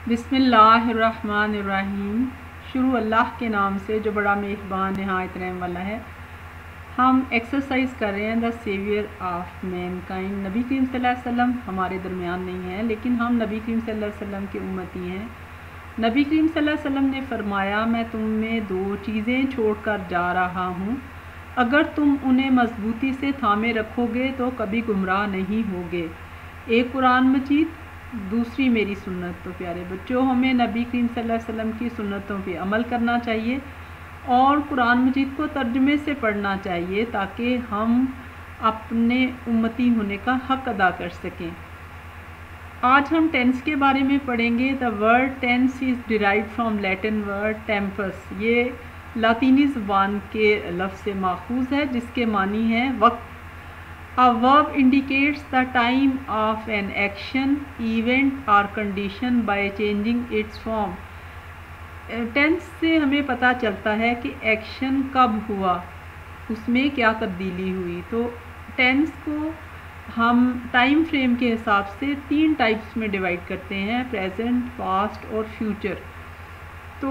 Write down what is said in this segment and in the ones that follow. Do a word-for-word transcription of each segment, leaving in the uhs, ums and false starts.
बिस्मिल्लाहिर्रहमानिर्रहीम। शुरू अल्लाह के नाम से जो बड़ा मेहरबान नहायत रहम वाला है। हम एक्सरसाइज कर रहे हैं द सेवियर ऑफ मैनकाइंड। नबी करीम सल्लल्लाहु अलैहि वसल्लम हमारे दरमियान नहीं है, लेकिन हम नबी करीम सल्लल्लाहु अलैहि वसल्लम के उम्मती हैं। नबी करीम सल्लल्लाहु अलैहि वसल्लम ने फरमाया, मैं तुम में दो चीज़ें छोड़कर जा रहा हूँ, अगर तुम उन्हें मजबूती से थामे रखोगे तो कभी गुमराह नहीं होगे। एक कुरान मजीद, दूसरी मेरी सुन्नत। तो प्यारे बच्चों, हमें नबी करीम सल्लल्लाहु अलैहि वसल्लम की सुन्नतों पे अमल करना चाहिए और कुरान मजीद को तर्जुमे से पढ़ना चाहिए ताकि हम अपने उम्मती होने का हक़ अदा कर सकें। आज हम टेंस के बारे में पढ़ेंगे। The word tense is derived from Latin word tempus. ये लातीनी ज़ुबान के लफ्ज़ से माखूज़ है जिसके मानी है वक्त। A verb indicates the time of an action, event or condition by changing its form. Tense से हमें पता चलता है कि एक्शन कब हुआ, उसमें क्या तब्दीली हुई। तो टेंस को हम टाइम फ्रेम के हिसाब से तीन टाइप्स में डिवाइड करते हैं, प्रेजेंट, पास्ट और फ्यूचर। तो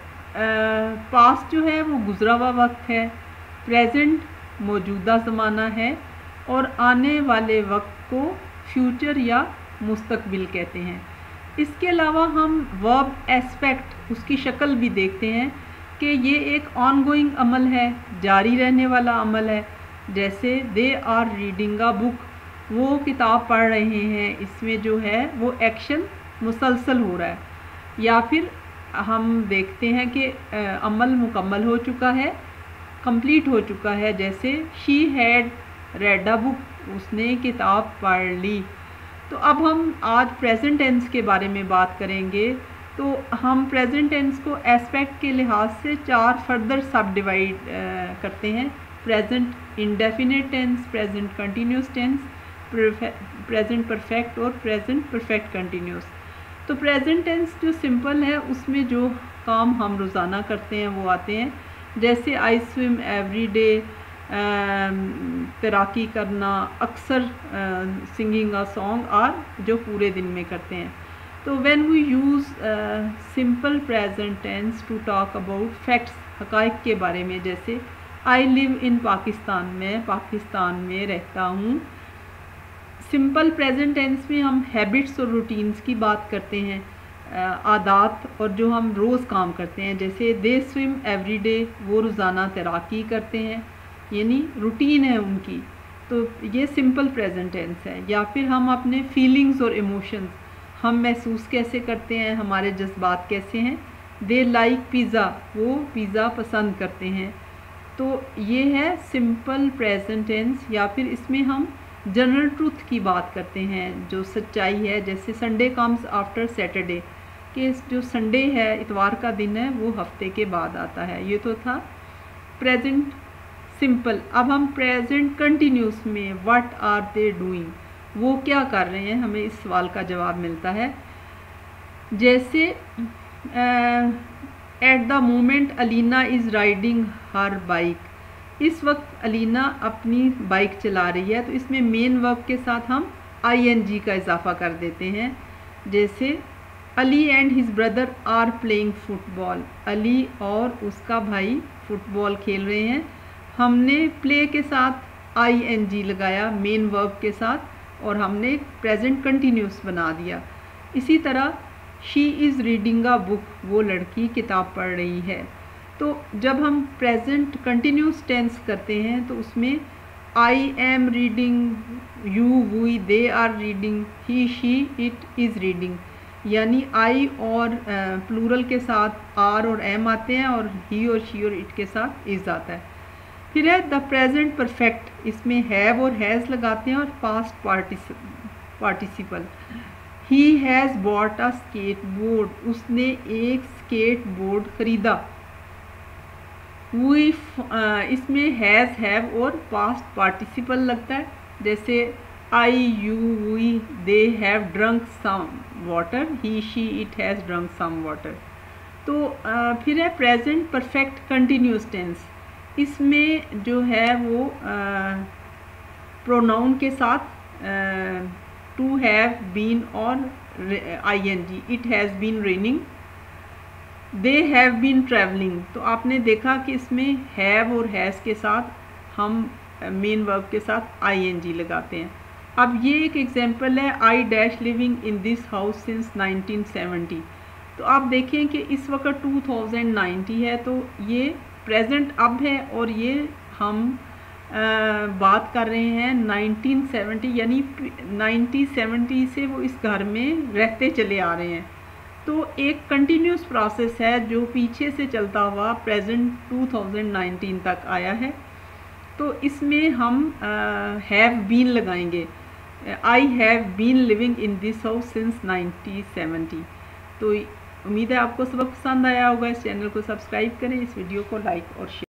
पास्ट जो है वो गुज़रा हुआ वक्त है, प्रेजेंट मौजूदा ज़माना है और आने वाले वक्त को फ्यूचर या मुस्तकबिल कहते हैं। इसके अलावा हम वर्ब एस्पेक्ट, उसकी शक्ल भी देखते हैं कि ये एक ऑनगोइंग अमल है, जारी रहने वाला अमल है। जैसे they are reading a book, वो किताब पढ़ रहे हैं, इसमें जो है वो एक्शन मुसलसल हो रहा है। या फिर हम देखते हैं कि अमल मुकम्मल हो चुका है, कंप्लीट हो चुका है। जैसे she had read a book, उसने किताब पढ़ ली। तो अब हम आज प्रेजेंट टेंस के बारे में बात करेंगे। तो हम प्रेजेंट टेंस को एस्पेक्ट के लिहाज से चार फर्दर सब डिवाइड करते हैं। Present indefinite tense, present continuous tense, present perfect और प्रेजेंट परफेक्ट कंटिन्यूस। तो प्रेजेंट टेंस जो सिंपल है उसमें जो काम हम रोज़ाना करते हैं वो आते हैं। जैसे आई स्विम एवरी डे, तैराकी करना, अक्सर सिंगिंग अ सॉन्ग, और जो पूरे दिन में करते हैं। तो when we use simple present tense to talk about facts, हक़ाइक़ के बारे में, जैसे आई लिव इन पाकिस्तान, मैं पाकिस्तान में रहता हूँ। सिंपल प्रेजेंट टेंस में हम हैबिट्स और रूटीन्स की बात करते हैं, आदात और जो हम रोज़ काम करते हैं। जैसे दे स्विम एवरी डे, वो रोज़ाना तैराकी करते हैं, यानी रूटीन है उनकी। तो ये सिंपल प्रेजेंट टेंस है। या फिर हम अपने फीलिंग्स और इमोशंस, हम महसूस कैसे करते हैं, हमारे जज्बात कैसे हैं। दे लाइक पिज़्ज़ा, वो पिज़्ज़ा पसंद करते हैं। तो ये है सिंपल प्रेजेंट टेंस। या फिर इसमें हम जनरल ट्रूथ की बात करते हैं, जो सच्चाई है। जैसे संडे कम्स आफ्टर सैटरडे, कि जो संडे है, इतवार का दिन है, वो हफ्ते के बाद आता है। ये तो था प्रेजेंट सिंपल। अब हम प्रेजेंट कंटिन्यूस में व्हाट आर दे डूइंग, वो क्या कर रहे हैं, हमें इस सवाल का जवाब मिलता है। जैसे at the moment Alina is riding her bike, इस वक्त अलीना अपनी बाइक चला रही है। तो इसमें मेन वर्ब के साथ हम आई एन जी का इजाफा कर देते हैं। जैसे Ali and his brother are playing football, Ali और उसका भाई फुटबॉल खेल रहे हैं। हमने प्ले के साथ आई एन जी लगाया मेन वर्ब के साथ, और हमने प्रेजेंट कंटिन्यूस बना दिया। इसी तरह she is reading a book, वो लड़की किताब पढ़ रही है। तो जब हम प्रेजेंट कंटिन्यूस टेंस करते हैं तो उसमें I am reading, you, we, they are reading, he, she, it is reading, यानी आई और प्लूरल के साथ आर और एम आते हैं और ही और शी और इट के साथ इज़ आता है। फिर है द प्रेजेंट परफेक्ट, इसमें हैव और हैज़ लगाते हैं और past participle. He has bought a skateboard, उसने एक स्केट बोर्ड खरीदा। वी, इसमें हैज़, हैव और पास्ट पार्टिसिपल लगता है। जैसे I, you, we, they have drunk some water, he, she, it has drunk some water. तो uh, फिर है प्रेजेंट परफेक्ट कंटिन्यूस टेंस। इसमें जो है वो प्रोनाउन के साथ टू हैव, बीन और I N G, it has been raining, they have been travelling. तो आपने देखा कि इसमें हैव और हैज़ के साथ हम मेन वर्ब के साथ आई एन जी लगाते हैं। अब ये एक एग्जांपल है, I dash living in this house since nineteen seventy. तो आप देखें कि इस वक्त टू थाउजेंड नाइंटी है, तो ये प्रेजेंट अब है और ये हम आ, बात कर रहे हैं नाइनटीन सेवेंटी, यानी नाइनटीन सेवेंटी से वो इस घर में रहते चले आ रहे हैं। तो एक कंटिन्यूस प्रोसेस है जो पीछे से चलता हुआ प्रेजेंट टू थाउजेंड नाइनटीन तक आया है। तो इसमें हम हैव बीन लगाएंगे, I have been living in this house since nineteen seventy. तो उम्मीद है आपको सबक पसंद आया होगा। इस चैनल को सब्सक्राइब करें, इस वीडियो को लाइक और शेयर